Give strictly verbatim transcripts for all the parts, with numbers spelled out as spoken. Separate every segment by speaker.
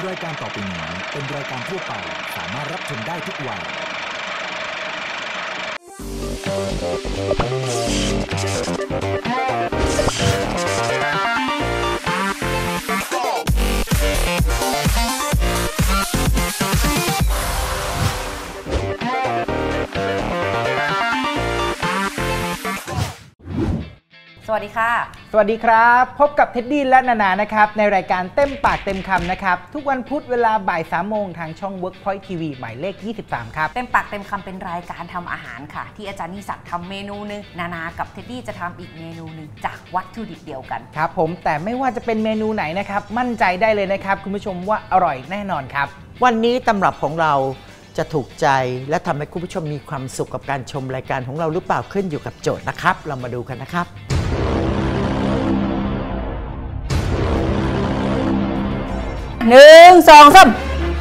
Speaker 1: รายการต่อไปนี้เป็นรายการทั่วไปสามารถรับชมได้ทุกวัย
Speaker 2: สวัสดีค่ะ
Speaker 3: สวัสดีครับพบกับเท็ดดี้และนานานะครับในรายการเต็มปากเต็มคำนะครับทุกวันพุธเวลาบ่ายสามโมงทางช่อง Workpoint ที วี หมายเลขยี่สิบสามครับ
Speaker 2: เต็มปากเต็มคำเป็นรายการทำอาหารค่ะที่อาจารย์นิสักทำเมนูนึงนานากับเท็ดดี้จะทำอีกเมนูนึงจากวัตถุดิบเดียวกัน
Speaker 3: ครับผมแต่ไม่ว่าจะเป็นเมนูไหนนะครับมั่นใจได้เลยนะครับคุณผู้ชมว่าอร่อยแน่นอนครับ
Speaker 4: วันนี้ตำรับของเราจะถูกใจและทำให้คุณผู้ชมมีความสุขกับการชมรายการของเราหรือเปล่าขึ้นอยู่กับโจทย์นะครับเรามาดูกันนะครับ
Speaker 2: หนึ่งสองสาม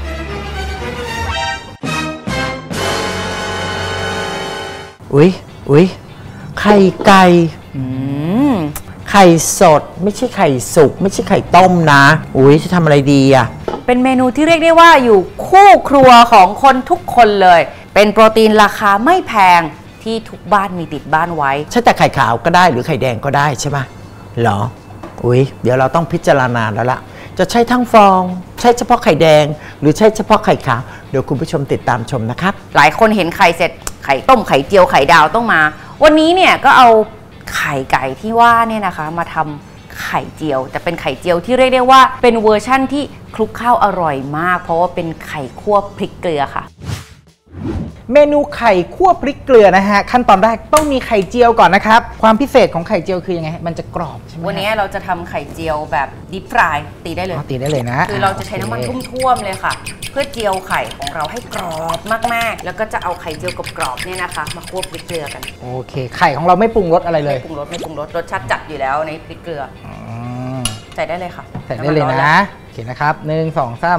Speaker 4: อุ๊ยอุ๊ยไข่ไก่ไข่สดไม่ใช่ไข่สุกไม่ใช่ไข่ต้มนะอุ๊ยจะทำอะไรดีอ่ะ
Speaker 2: เป็นเมนูที่เรียกได้ว่าอยู่คู่ครัวของคนทุกคนเลยเป็นโปรตีนราคาไม่แพงที่ทุกบ้านมีติดบ้านไว้
Speaker 4: ใช่แต่ไข่ขาวก็ได้หรือไข่แดงก็ได้ใช่ไหมเหรออุ๊ยเดี๋ยวเราต้องพิจารณาแล้วล่ะจะใช้ทั้งฟองใช้เฉพาะไข่แดงหรือใช้เฉพาะไข่ขาวเดี๋ยวคุณผู้ชมติดตามชมนะครับ
Speaker 2: หลายคนเห็นไข่เสร็จไข่ต้มไข่เจียวไข่ดาวต้องมาวันนี้เนี่ยก็เอาไข่ไก่ที่ว่าเนี่ยนะคะมาทำไข่เจียวแต่เป็นไข่เจียวที่เรียกได้ว่าเป็นเวอร์ชั่นที่คลุกข้าวอร่อยมากเพราะว่าเป็นไข่คั่วพริกเกลือค่ะ
Speaker 3: เมนูไข่คั่วพริกเกลือนะฮะขั้นตอนแรกต้องมีไข่เจียวก่อนนะครับความพิเศษของไข่เจียวคือยังไงมันจะกรอบใช่ไหม
Speaker 2: วันนี้เราจะทำไข่เจียวแบบดิฟฟรายตีได้เลย
Speaker 3: ตีได้เลยนะ
Speaker 2: คือเราจะใช้น้ำมันท่วมๆเลยค่ะเพื่อเจียวไข่ของเราให้กรอบมากๆแล้วก็จะเอาไข่เจียวกรอบๆเนี่ยนะคะมาคั่วพริกเกลือกัน
Speaker 3: โอเคไข่ของเราไม่ปรุงรสอะไรเลย
Speaker 2: ไม่ปรุงรสไม่ปรุงรสรสชาติจัดอยู่แล้วในพริกเกลือใส่ได้เลยค่ะ
Speaker 3: ใส่ได้เลยนะโอเคนะครับหนึ่งสองสาม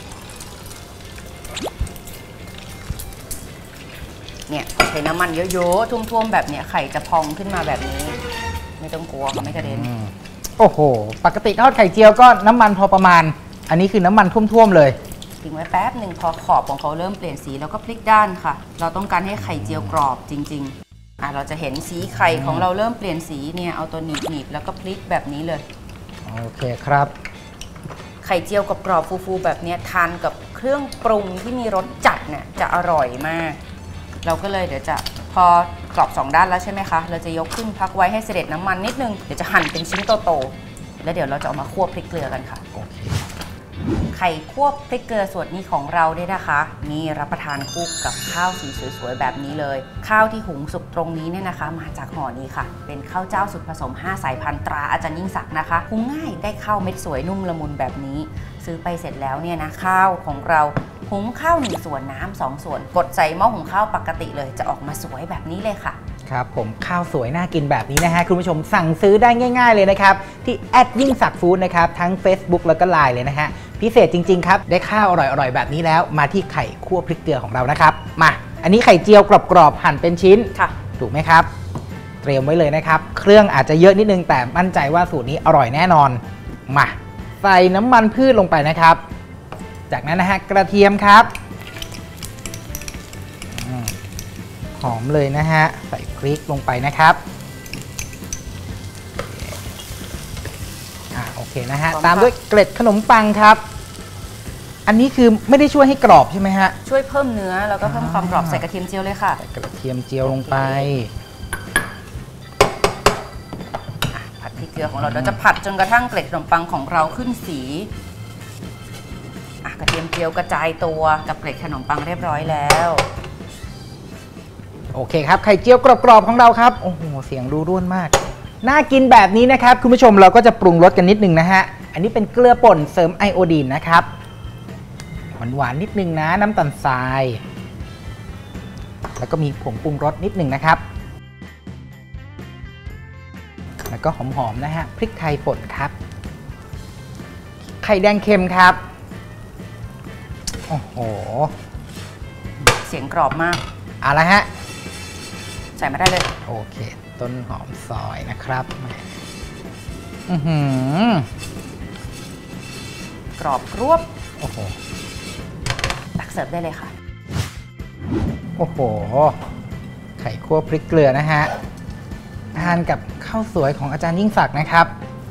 Speaker 2: เนี่ยใช้น้ำมันเยอะๆท่วมๆแบบเนี้ยไข่จะพองขึ้นมาแบบนี้ไม่ต้องกลัวเขาไม่กระเด็น
Speaker 3: โอ้โหปกติทอดไข่เจียวก็น้ำมันพอประมาณอันนี้คือน้ำมันท่วมๆเลย
Speaker 2: ทิ้งไว้แป๊บหนึ่งพอขอบของเขาเริ่มเปลี่ยนสีแล้วก็พลิกด้านค่ะเราต้องการให้ไข่เจียวกรอบจริงๆอ่ะเราจะเห็นสีไข่ของเราเริ่มเปลี่ยนสีเนี่ยเอาตัวหนีบๆแล้วก็พลิกแบบนี้เลย
Speaker 3: โอเคครับ
Speaker 2: ไข่เจียวกรอบๆฟูๆแบบนี้ทานกับเครื่องปรุงที่มีรสจัดเนี่ยจะอร่อยมากเราก็เลยเดี๋ยวจะพอกรอบสองด้านแล้วใช่ไหมคะเราจะยกขึ้นพักไว้ให้เสด็จน้ำมันนิดนึงเดี๋ยวจะหั่นเป็นชิ้นโตๆแล้วเดี๋ยวเราจะเอามาคั่วพริกเกลือกันค่ะไข่คั่วพริกเกลือส่วนนี้ของเราเนี่ยนะคะนี่รับประทานคู่กับข้าวสีสวยๆแบบนี้เลยข้าวที่หุงสุกตรงนี้เนี่ยนะคะมาจากห่อนี้ค่ะเป็นข้าวเจ้าสูตรผสมห้าสายพันธุ์ตราอาจารย์ยิ่งศักดิ์นะคะหุงง่ายได้ข้าวเม็ดสวยนุ่มละมุนแบบนี้ซื้อไปเสร็จแล้วเนี่ยนะข้าวของเราหุงข้าวหนึ่งส่วนน้ำสองส่วนกดใส่หม้อหุงข้าวปกติเลยจะออกมาสวยแบบนี้เลยค่ะ
Speaker 3: ครับผมข้าวสวยน่ากินแบบนี้นะฮะคุณผู้ชมสั่งซื้อได้ง่ายๆเลยนะครับที่แอดยิ่งศักดิ์ฟู้ดนะครับทั้ง Facebook แล้วก็ ไลน์ เลยนะฮะพิเศษจริงๆครับได้ข้าวอร่อยๆแบบนี้แล้วมาที่ไข่คั่วพริกเกลือของเรานะครับมาอันนี้ไข่เจียวกรอบๆหั่นเป็นชิ้น
Speaker 2: ค่ะ
Speaker 3: ถูกไหมครับเตรียมไว้เลยนะครับเครื่องอาจจะเยอะนิดนึงแต่มั่นใจว่าสูตรนี้อร่อยแน่นอนมาใส่น้ำมันพืชลงไปนะครับจากนั้นนะฮะกระเทียมครับหอมเลยนะฮะใส่พริกลงไปนะครับอ่าโอเคนะฮะตามด้วยเกล็ดขนมปังครับอันนี้คือไม่ได้ช่วยให้กรอบใช่ไหมฮะ
Speaker 2: ช่วยเพิ่มเนื้อแล้วก็เพิ่มความกรอบใส่กระเทียมเจียวเลยค่ะ
Speaker 3: ใส่กระเทียมเจียวลงไป
Speaker 2: ผัดพริกเกลือของเราเราจะผัดจนกระทั่งเกล็ดขนมปังของเราขึ้นสีกระเทียมเจียวกระจายตัวกับเกล็ดขนมปังเรียบร้อยแล้ว
Speaker 3: โอเคครับไข่เจียวกรอบๆของเราครับโอ้โหเสียงรู้ร่วนมากน่ากินแบบนี้นะครับคุณผู้ชมเราก็จะปรุงรสกันนิดนึงนะฮะอันนี้เป็นเกลือป่นเสริมไอโอดีนนะครับหวานๆนิดนึงนะน้ำตาลทรายแล้วก็มีผงปรุงรสนิดนึงนะครับแล้วก็หอมๆนะฮะพริกไทยป่นครับไข่แดงเค็มครับโอ้โห
Speaker 2: เสียงกรอบมาก
Speaker 3: เอาละฮะ
Speaker 2: ใส่มาได้เลย
Speaker 3: โอเคต้นหอมซอยนะครับอือหือก
Speaker 2: รอบกรวบ
Speaker 3: โอ้โห
Speaker 2: ตักเสิร์ฟได้เลยค่ะ
Speaker 3: โอ้โห ไข่คั่วพริกเกลือนะฮะทานกับข้าวสวยของอาจารย์ยิ่งศักดิ์นะครับ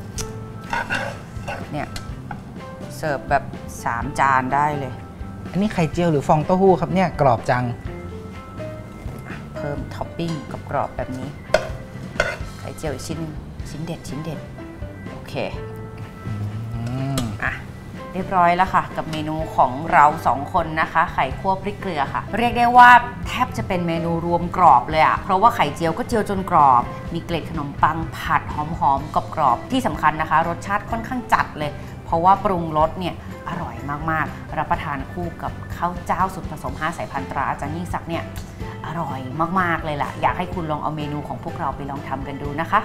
Speaker 2: เนี่ยเสิร์ฟแบบสามจานได้เลย
Speaker 3: อันนี้ไข่เจียวหรือฟองเต้าหู้ครับเนี่ยกรอบจัง
Speaker 2: เพิ่มท็อปปิ้งกับกรอบแบบนี้ไข่เจียวอีกชิ้นชิ้นเด็ดชิ้นเด็ดโอเค
Speaker 3: อืม
Speaker 2: อ่ะเรียบร้อยแล้วค่ะกับเมนูของเราสองคนนะคะไข่คั่วพริกเกลือค่ะเรียกได้ว่าแทบจะเป็นเมนูรวมกรอบเลยอะเพราะว่าไข่เจียวก็เจียวจนกรอบมีเกล็ดขนมปังผัดหอมๆกรอบๆที่สำคัญนะคะรสชาติค่อนข้างจัดเลยเพราะว่าปรุงรสเนี่ยอร่อยมากๆรับประทานคู่กับข้าวเจ้าสูตรผสมห้าสายพันธุ์ตราอาจารย์ยิ่งศักดิ์เนี่ยอร่อยมากๆเลยล่ะอยากให้คุณลองเอาเมนูของพวกเราไปลองทำกันดูนะคะ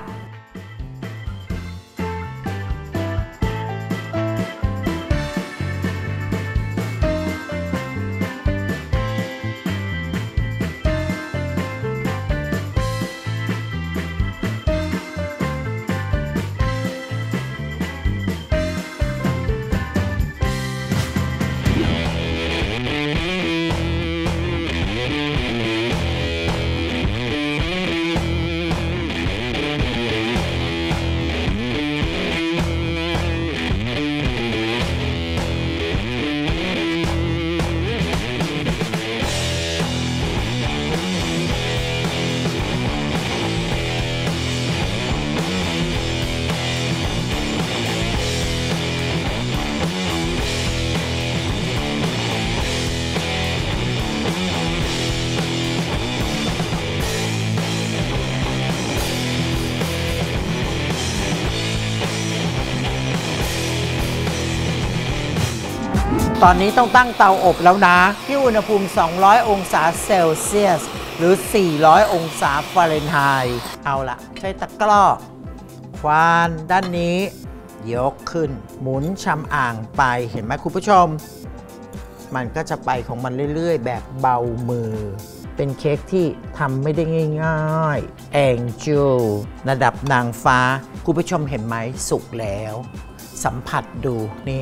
Speaker 4: ตอนนี้ต้องตั้งเตาอบแล้วนะที่อุณหภูมิสองร้อยองศาเซลเซียสหรือสี่ร้อยองศาฟาเรนไฮต์เอาละใช้ตะกร้อควานด้านนี้ยกขึ้นหมุนชำอ่างไปเห็นไหมคุณผู้ชมมันก็จะไปของมันเรื่อยๆแบบเบามือเป็นเค้กที่ทำไม่ได้ง่ายๆแองเจิลระดับนางฟ้าคุณผู้ชมเห็นไหมสุกแล้วสัมผัสดูนี่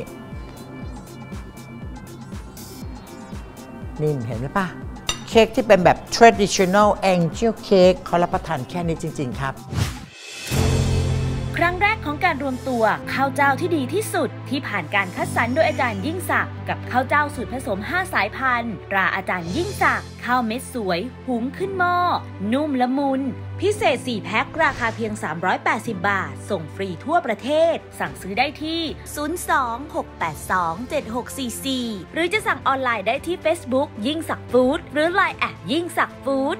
Speaker 4: นิ่มเห็นไหมป่ะเค้กที่เป็นแบบ traditional angel cake เขารับประทานแค่นี้จริงๆครับ
Speaker 5: ครั้งแรกของการรวมตัวข้าวเจ้าที่ดีที่สุดที่ผ่านการคัดสรรโดยอาจารย์ยิ่งศักดิ์กับข้าวเจ้าสูตรผสมห้าสายพันธุ์ตราอาจารย์ยิ่งศักดิ์ข้าวเม็ดสวยหุงขึ้นหม้อนุ่มละมุนพิเศษสี่แพ็คราคาเพียงสามร้อยแปดสิบบาทส่งฟรีทั่วประเทศสั่งซื้อได้ที่ศูนย์ สอง หก แปด สอง เจ็ด หก สี่ สี่ หรือจะสั่งออนไลน์ได้ที่ Facebook ยิ่งศักดิ์ฟู้ดหรือ ไลน์ แอท ยิ่งศักดิ์ฟู้ด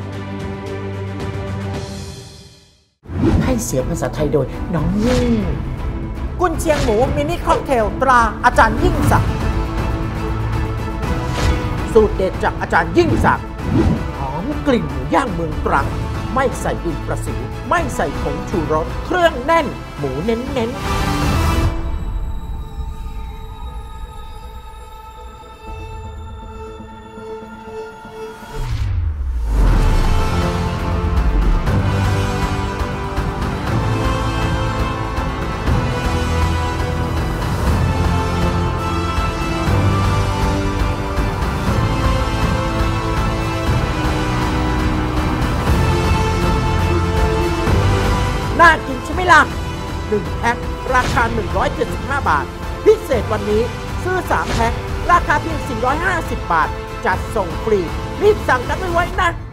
Speaker 4: ให้เสียงภาษาไทยโดยน้องยิ่งกุนเชียงหมูมินิค็อกเทลตราอาจารย์ยิ่งศักดิ์สูตรเด็ดจากอาจารย์ยิ่งศักดิ์หอมกลิ่นหมูย่างเมืองตรังไม่ใส่ดินประสิวไม่ใส่ผงชูรสเครื่องแน่นหมูเน้นๆน่ากินใช่ไหมล่ะหนึ่งแพ็คราคาหนึ่งร้อยเจ็ดสิบห้าบาทพิเศษวันนี้ซื้อสามแพ็คราคาเพียงสี่ร้อยห้าสิบบาทจัดส่งฟรีรีบสั่งกันไว้ไว้นะ